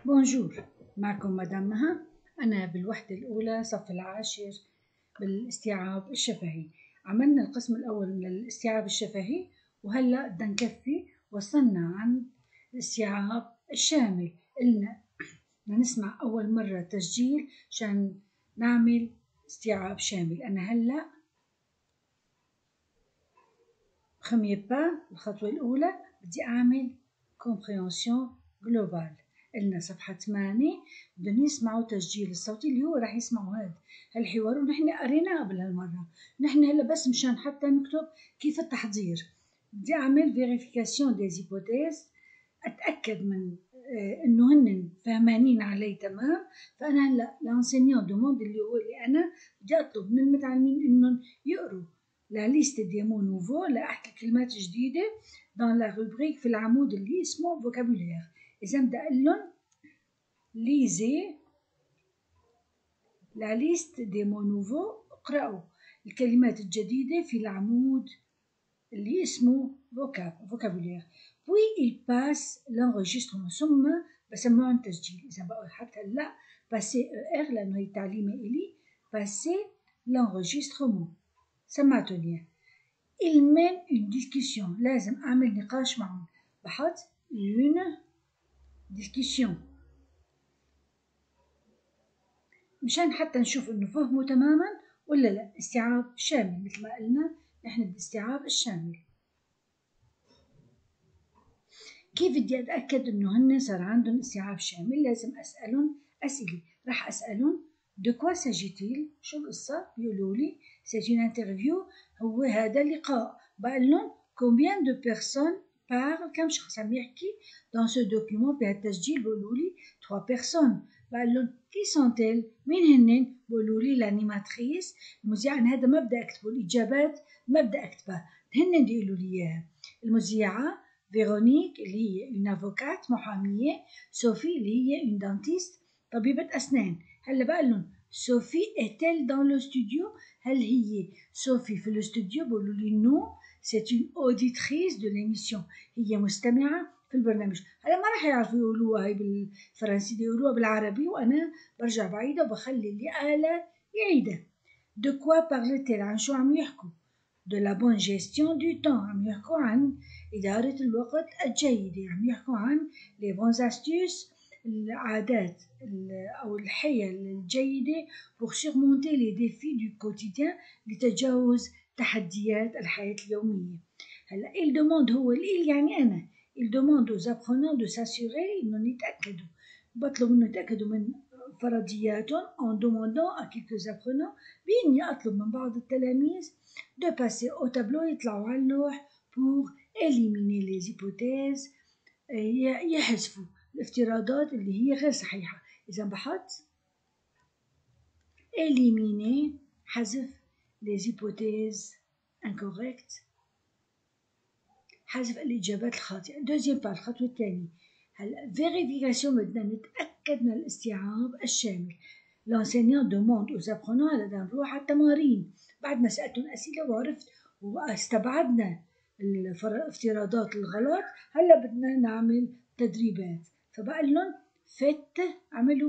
بونجور، معكم مدام مها. أنا بالوحدة الأولى صف العاشر بالاستيعاب الشفهي. عملنا القسم الأول من الاستيعاب الشفهي، وهلأ بدنا نكفي. وصلنا عن الاستيعاب الشامل. قلنا بدنا نسمع أول مرة تسجيل عشان نعمل استيعاب شامل. أنا هلأ premier pas، الخطوة الأولى بدي أعمل compréhension globale. قلنا صفحة 8 بدهم يسمعوا تسجيل الصوتي اللي هو راح يسمعوا هذا الحوار، ونحن قريناه قبل هالمرة. نحن هلا بس مشان حتى نكتب كيف التحضير. بدي أعمل vérification des hypothèses، أتأكد من إنه هن فهمانين علي تمام. فأنا هلا l'enseignant demande اللي هو اللي أنا بدي أطلب من المتعلمين إنهم يقروا la liste des mots nouveaux، لأحكي كلمات جديدة dans la rubrique في العمود اللي اسمه vocabulaire. إذا بدي أقول لهم lisez la liste des mots nouveaux، اقرأوا الكلمات الجديدة في العمود اللي اسمه vocabulaire. puis il passe l'enregistrement، ثم بسمعهم تسجيل. إذا بقول حتى هلا passer ER لأنه هي تعليمة إلي، passer l'enregistrement سمعتوا لي. il mène une discussion، لازم أعمل نقاش معهم. بحط une discussion مشان حتى نشوف إنه فهموا تماما ولا لا. استيعاب شامل مثل ما قلنا نحن بالاستيعاب الشامل. كيف بدي أتأكد إنه هن صار عندهم استيعاب شامل؟ لازم أسألهم أسئلة. راح أسألهم de quoi s'agit-il، شو القصة؟ بيقولوا لي c'est une interview، هو هذا لقاء. بقول لهم combien de personnes parlent، كم شخص عم يحكي dans ce document بهالتسجيل؟ بيقولوا لي 3 personnes. بقول لهم qui sont-elles، مين هن؟ بيقولوا لي l'animatrice، المذيعة. هذا ما بدي أكتبه، الإجابات ما بدي أكتبها، هن بدي يقولوا لي إياها. المذيعة فيرونيك اللي هي une avocate محامية، صوفي اللي هي une dentiste طبيبة أسنان. هلا بقول لهم صوفي est-elle dans le studio، هل هي صوفي في الاستوديو؟ بقولوا لي non c'est une auditrice de l'émission، هي مستمعة في البرنامج. هلا ما راح يعرفوا يقولوها هي بالفرنسي، يقولوها بالعربي، وأنا برجع بعيدها وبخلي اللي قالها يعيدها. de quoi parle-t-elle، عن شو عم يحكوا؟ de la bonne gestion du temps، عم يحكوا عن إدارة الوقت الجيدة، عم يحكوا عن les bonnes astuces، العادات أو الحيل الجيدة pour surmonter les défis du quotidien، لتجاوز تحديات الحياة اليومية. هلا il demande، هو il يعني أنا، il demande aux apprenants de s'assurer إنهم يتأكدوا، بطلب إنه يتأكدوا من فرضياتهم en demandant à quelques apprenants، بإني أطلب من بعض التلاميذ de passer au tableau، يطلعوا على اللوح pour éliminer les hypothèses، يحذفوا الافتراضات اللي هي غير صحيحة. إذا بحط éliminer، حذف les hypothèses incorrectes، حذف الإجابات الخاطئة. دوزيام بار، الخطوة الثانية. هلا vérification، بدنا نتأكد من الاستيعاب الشامل. l'enseignant demande aux apprenants، هلا بدنا نروح على التمارين. بعد ما سألتهم أسئلة وعرفت واستبعدنا الافتراضات الغلط، هلا بدنا نعمل تدريبات. فبقول لهم فت، عملوا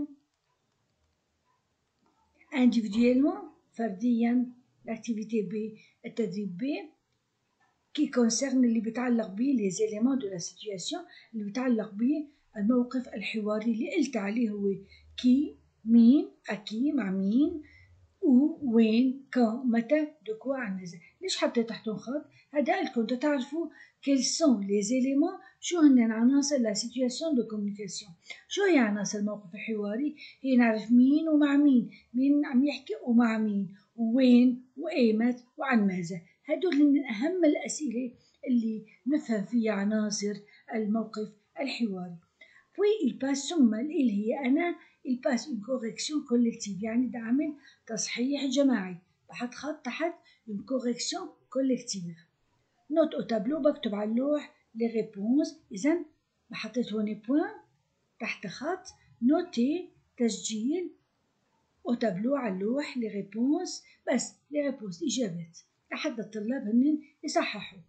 individuellement فرديا l'activité B، التدريب B qui concerne اللي بيتعلق به les éléments de la situation، اللي بيتعلق به الموقف الحواري اللي قلت عليه، هو كي مين، أكي مع مين، وين، كان، متى، دو عن ماذا. ليش حطيت تحتهم خط؟ هذا لكم تعرفوا quels sont les éléments، شو هن عناصر la situation de communication. شو هي عناصر الموقف الحواري؟ هي نعرف مين ومع مين، مين عم يحكي ومع مين، وين وأيمت وعن ماذا. هدول من أهم الأسئلة اللي نفهم فيها عناصر الموقف الحواري. puis il passe، ثم il هي أنا، il passe une correction collective، يعني بدي أعمل تصحيح جماعي. بحط خط تحت une correction collective. note au tableau، بكتب على اللوح les réponses. إذا بحطيت هون بوين تحت خط noter، تسجيل au tableau على اللوح les réponses، بس les réponses إجابات لحد الطلاب هن يصححوا.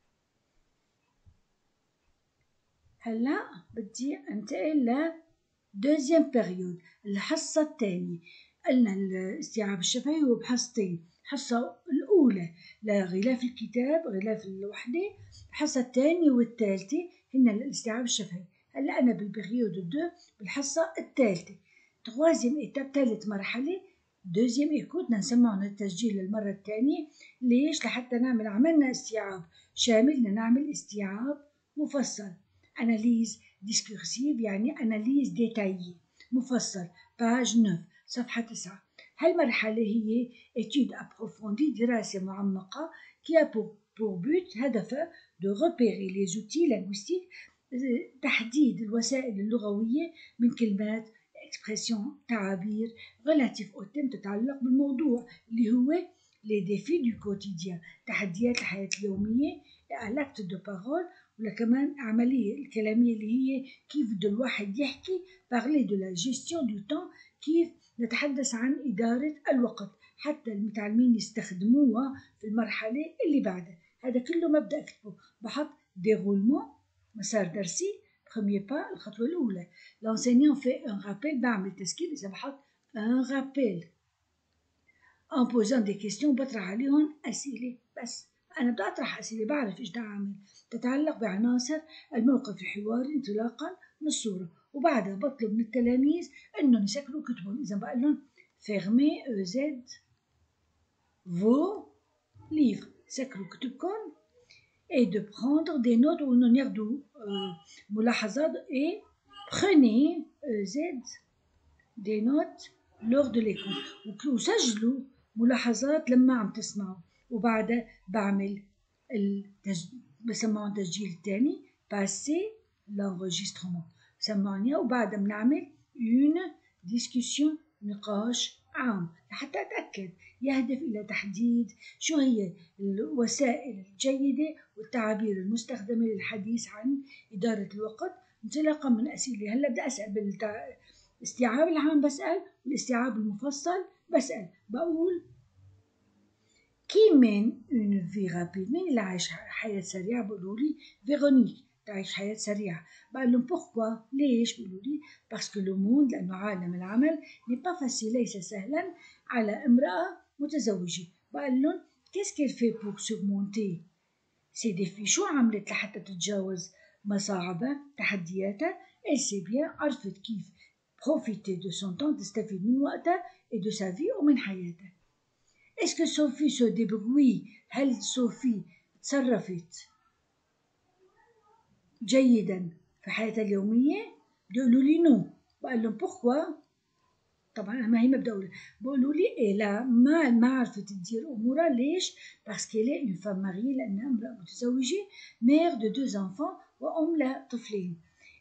هلا بدي انتقل دوزيام بيريود الحصة الثانية. قلنا الاستيعاب الشفهي هو بحصتين، الحصة الأولى لغلاف الكتاب غلاف الوحدة، الحصة الثانية والثالثة هن الاستيعاب الشفهي. هلا أنا بالبريود 2 بالحصة الثالثة. تروازيام إيتاب ثالث مرحلة دوزيام إيكوت نسمعنا التسجيل للمرة الثانية. ليش؟ لحتى نعمل عملنا استيعاب شامل، بدنا نعمل استيعاب مفصل. أناليز ديسكورسيف يعني أناليز ديتايي مفصل. باج 9 صفحة 9. هالمرحلة هي étude approfondie دراسة معمقة qui a pour but هدفها de repérer les outils linguistiques تحديد الوسائل اللغوية من كلمات expression تعابير relative au thème تتعلق بالموضوع اللي هو les défis du quotidien تحديات الحياة اليومية à l'acte de parole، ولا كمان عملية الكلامية اللي هي كيف بده الواحد يحكي parler de la gestion du temps كيف نتحدث عن إدارة الوقت حتى المتعلمين يستخدموها في المرحلة اللي بعدها. هذا كله مبدأ أكتبه، بحط déroulement مسار درسي premier pas الخطوة الأولى. l'enseignant fait un rappel بعمل تذكير إذا بحط un rappel en posant des questions بطرح عليهم أسئلة. بس أنا بدي أطرح أسئلة بعرف إيش بدي أعمل تتعلق بعناصر الموقف الحواري انطلاقا من الصورة، وبعدها بطلب من التلاميذ إنهم يسكروا كتبهم. إذا بقول لهم fermez vos livres سكروا كتبكم et de prendre des notes وإنهم ياخدوا ملاحظات et prenez des notes lors de l'écoute وسجلوا ملاحظات لما عم تسمعوا. وبعدها بعمل بسمعهم التسجيل الثاني passer l'enregistrement سمعوني، وبعدها بنعمل une discussion نقاش عام لحتى أتأكد يهدف إلى تحديد شو هي الوسائل الجيدة والتعابير المستخدمة للحديث عن إدارة الوقت انطلاقا من أسئلة. هلا بدي أسأل بالاستيعاب العام بسأل، والاستيعاب المفصل بسأل بقول كي مين اون في رابيد مين اللي عايش حياة سريعة؟ بقولوا لي فيرونيك تعيش حياة سريعة. بقول لهم بوركوا ليش؟ بقولوا لي باسكو لو موند لأنه عالم العمل ني با فاسيل ليس سهلا على امرأة متزوجة. بقول لهم كيسكيل في بور سورمونتي سي ديفي شو عملت لحتى تتجاوز مصاعبها تحدياتها؟ elle sait bien عرفت كيف profiter de son temps تستفيد من وقتها et de sa vie ومن حياتها. est-ce que Sophie se débrouille؟ هل صوفي تصرفت جيدا في حياتها اليومية؟ بيقولوا لي نو. بقول لهم بوركوا؟ طبعا ما هي ما بدي اقول، بيقولوا لي إيه لا ما عرفت تدير امورها. ليش؟ باسكو لي اون فام ماري لانها امرأة متزوجة مير دو دو انفون وام لطفلين.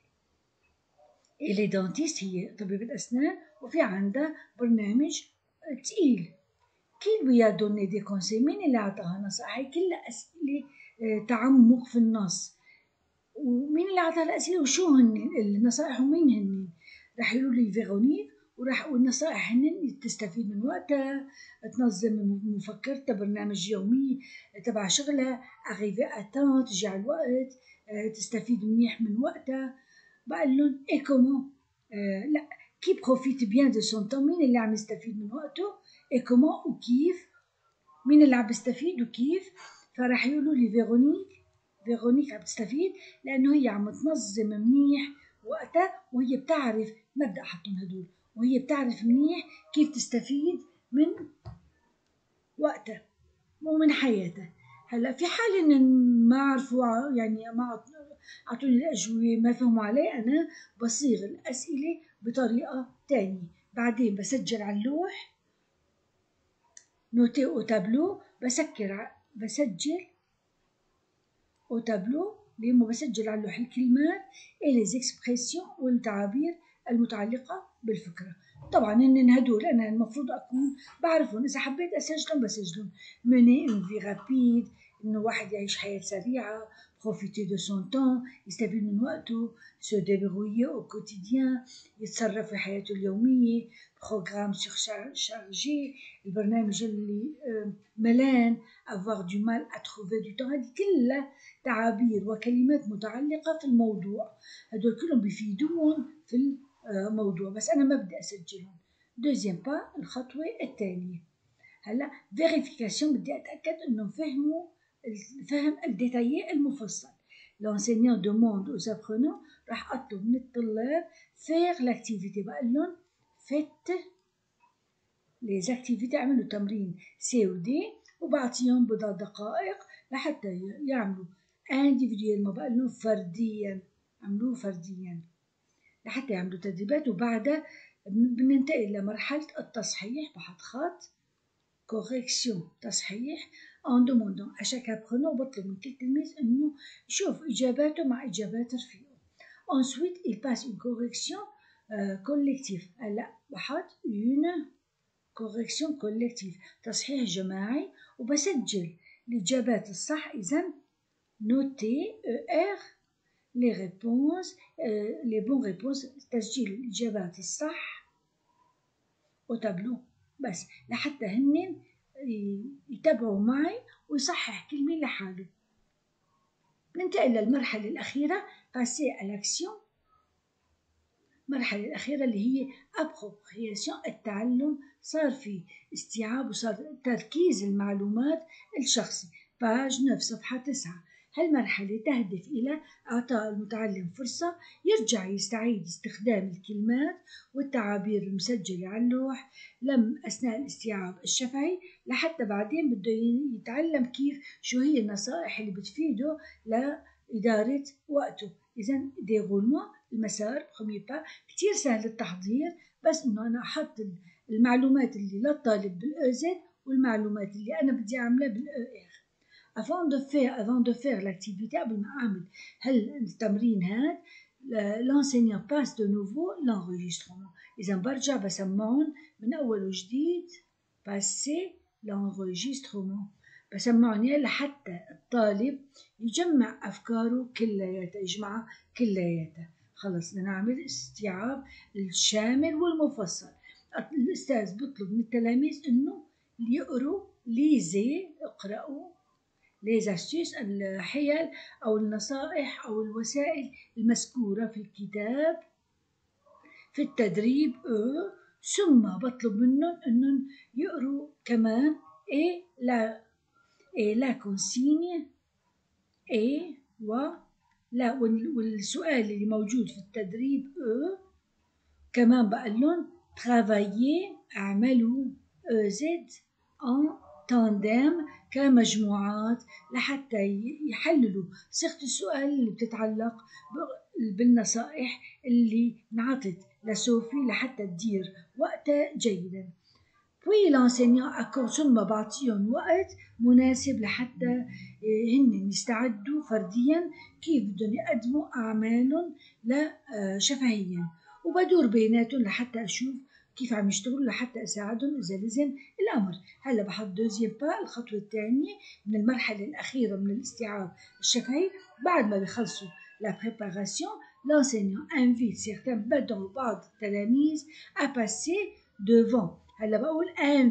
اللي دانتيست هي طبيبة أسنان وفي عندها برنامج تقيل. كي بيا دوني دي كونسي مين اللي عطاها نصائح؟ هي كلها أسئلة تعمق في النص. ومين اللي عطاها الأسئلة وشو هن النصائح ومين هن؟ راح يقولوا لي فيرونيك، وراح أقول نصائح هن تستفيد من وقتها، تنظم مفكرتها برنامج يومي تبع شغلها أغيفي أتان تجي على الوقت تستفيد منيح من وقتها. بقول لهم اي كومون لا كي بروفيت بيان دو سون طون مين اللي عم يستفيد من وقته اي كومون وكيف مين اللي عم يستفيد وكيف. فراح يقولوا لي فيرونيك عم تستفيد لانه هي عم تنظم منيح وقتها، وهي بتعرف مبدأ حطهم هدول، وهي بتعرف منيح كيف تستفيد من وقتها ومن حياتها. هلا في حال ان ما عرفوا يعني ما أعطوني الأجوبة ما فهموا علي، أنا بصيغ الأسئلة بطريقة تانية. بعدين بسجل على اللوح نوتي أو تابلو بسجل أو تابلو لما بسجل على اللوح الكلمات إلي زيكسبريسيون والتعابير المتعلقة بالفكرة. طبعا إن هدول أنا المفروض أكون بعرفهم، إذا حبيت أسجلهم بسجلهم. مني إن في رابيد إنه واحد يعيش حياة سريعة profiter de son temps يستفيد من وقته se débrouiller au quotidien يتصرف في حياته اليومية programme surchargé البرنامج اللي ملان avoir du mal à trouver du temps. هذه كلها تعابير وكلمات متعلقة في الموضوع، هدول كلهم بيفيدون في موضوع، بس أنا ما بدي أسجلهم. دوزيام با، الخطوة الثانية. هلا فيريفيكاسيون، بدي أتأكد إنهم فهموا الفهم الديتايي المفصل. l'enseignant demande aux apprenants، راح أطلب من الطلاب faire l'activité، بقول لهم faites les activités، اعملوا تمرين سي و دي، وبعطيهم بضع دقائق لحتى يعملوا individuellement، بقول لهم فرديا، عملوه فرديا لحتى يعملوا تدريبات. وبعدها بننتقل لمرحلة التصحيح، بحط خط كوريكسيون، تصحيح en demandant à chaque apprenant، بطلب من كل تلميذ إنه يشوف إجاباته مع إجابات رفيقه. ensuite il passe une correction collective، هلا بحط une correction collective، تصحيح جماعي، وبسجل الإجابات الصح. إذا noter ER les réponses les bonnes réponses، تسجيل الإجابات الصح au tableau، بس لحتى هن يتابعوا معي ويصحح كلمة لحاله. ننتقل للمرحلة الأخيرة passer à l'action، المرحلة الأخيرة اللي هي appropriation، التعلم، صار في استيعاب وصار تركيز المعلومات الشخصي. باج 9 صفحة 9. هالمرحلة تهدف إلى إعطاء المتعلم فرصة يرجع يستعيد استخدام الكلمات والتعابير المسجلة على اللوح أثناء الاستيعاب الشفهي، لحتى بعدين بده يتعلم كيف شو هي النصائح اللي بتفيده لإدارة وقته. إذا ديغولمون، المسار بروميير با، كتير سهل التحضير، بس إنه أنا أحط المعلومات اللي للطالب بالأوزد والمعلومات اللي أنا بدي أعملها بالأوإر. avant de faire l'activité، قبل ما أعمل هالتمرين هاد، l'enseignant passe de nouveau l'enregistrement. إذا برجع بسمعهم من أول وجديد، passer l'enregistrement، بسمعهم لحتى الطالب يجمع أفكاره كلياتها، يجمعها كلياتها. خلص بدنا نعمل استيعاب الشامل والمفصل. الأستاذ بيطلب من التلاميذ إنه يقروا ليزي، اقرأوا les astuces، الحيل أو النصائح أو الوسائل المذكورة في الكتاب في التدريب. ثم بطلب منهم إنهم يقروا كمان la consigne لا، والسؤال اللي موجود في التدريب كمان بقول لهم travailler، اعملوا زد en تانديم، كمجموعات، لحتى يحللوا صيغة السؤال اللي بتتعلق بالنصائح اللي انعطت لسوفي لحتى تدير وقتها جيدا. puis l'enseignant accorde، ثم بعطيهم وقت مناسب لحتى هن يستعدوا فرديا كيف بدهم يقدموا أعمالهم شفهيا، وبدور بيناتهم لحتى أشوف كيف عم يشتغلوا لحتى أساعدهم إذا لزم الأمر. هلا بحط دوزيام با، الخطوة الثانية من المرحلة الأخيرة من الاستيعاب الشفهي. بعد ما بيخلصوا la préparation، l'enseignant invite certains، بدعو بعض التلاميذ à passer devant. هلا بقول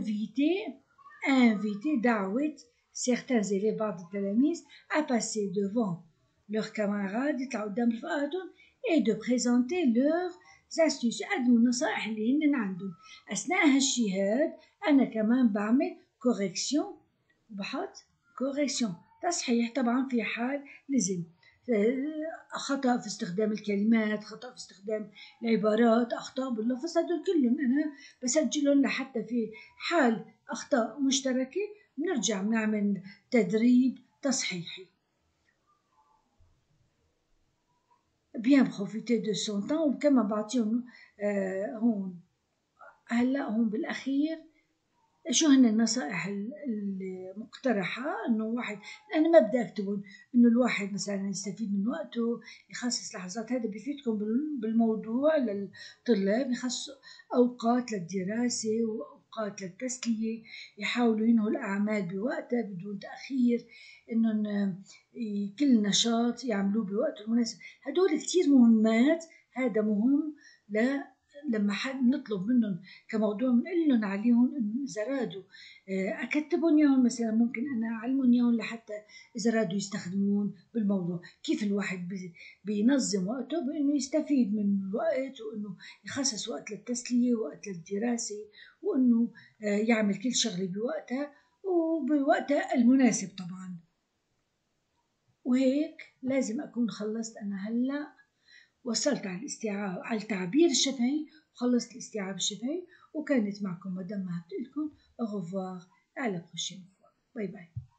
inviter دعوة certains élèves، بعض التلاميذ à passer devant leurs camarades، يطلعوا قدام رفقاتهم et de présenter leurs astuces، يقدموا النصائح اللي هن عندهم. أثناء هالشي هاد أنا كمان بعمل كوريكسيون، بحط كوريكسيون تصحيح، طبعا في حال لزم خطأ في استخدام الكلمات، خطأ في استخدام العبارات، أخطاء باللفظ، هدول كلهم أنا بسجلهم لحتى في حال أخطاء مشتركة بنرجع بنعمل تدريب تصحيحي. bien profiter de son temps، وكما بعطيهم هون هلا هون بالأخير شو هن النصائح المقترحة. إنه واحد، أنا ما بدي أكتبهم، إنه الواحد مثلا يستفيد من وقته، يخصص لحظات، هذا بيفيدكم بالموضوع للطلاب، يخصصوا أوقات للدراسة وأوقات للتسلية، يحاولوا ينهوا الأعمال بوقتها بدون تأخير، إنهم كل نشاط يعملوه بوقته المناسب. هدول كتير مهمات، هذا مهم لما حد نطلب منهم كموضوع بنقول لهم عليهم إنه إذا رادوا أكتبهم إياهم، مثلا ممكن أنا أعلمهم إياهم لحتى إذا رادوا يستخدمون بالموضوع. كيف الواحد بينظم وقته بإنه يستفيد من الوقت، وإنه يخصص وقت للتسلية ووقت للدراسة، وإنه يعمل كل شغلة بوقتها وبوقتها المناسب طبعا. وهيك لازم أكون خلصت أنا هلأ، وصلت على الاستيعاب، على التعبير الشفهي، وخلصت الاستيعاب الشفهي. وكانت معكم مدام مها بتقلكم أغفوار، على بروشين فوا، باي باي.